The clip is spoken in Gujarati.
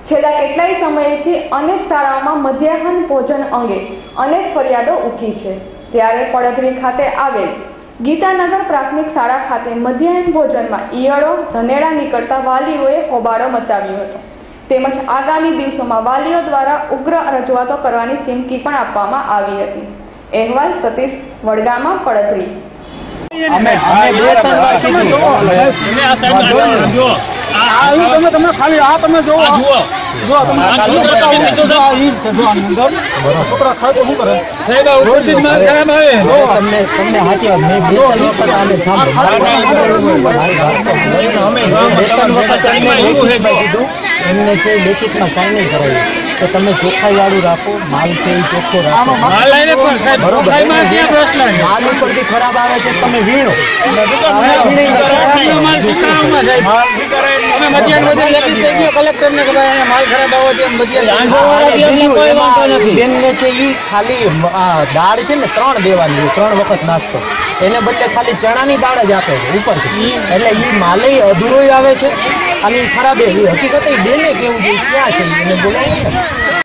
છેલ્લા કેટલાય સમયથી અનેક શાળાઓમાં મધ્યાહન ભોજન અંગે અનેક ફરિયાદો ઉઠી છે। ત્યારે પડધરી ખાતે આવેલ ગીતાનગર પ્રાથમિક શાળા ખાતે મધ્યાહન ભોજનમાં ઈયળો ધનેડા નીકળતા વાલીઓએ હોબાળો મચાવ્યો હતો, તેમજ આગામી દિવસોમાં વાલીઓ દ્વારા ઉગ્ર રજૂઆતો કરવાની ચીમકી પણ આપવામાં આવી હતી। અહેવાલ સતીશ વડગામા, પડધરી। लेखित में साइन कराई तो तमे ચોખ્ખાઈ વાળું રાખો, માલ છે એ ચોખ્ખો રાખો, માલ ઉપરથી ખરાબ આવે છે તમે વીણો, બેનને છે એ ખાલી દાળ છે ને 3 દેવાની, 3 વખત નાસ્તો, એને બદલે ખાલી ચણાની દાળ જ આપે છે ઉપરથી, એટલે એ માલે અધૂરો આવે છે અને ખરાબ હકીકત બેને કેવું જોઈએ ક્યાં છે એને બોલાય।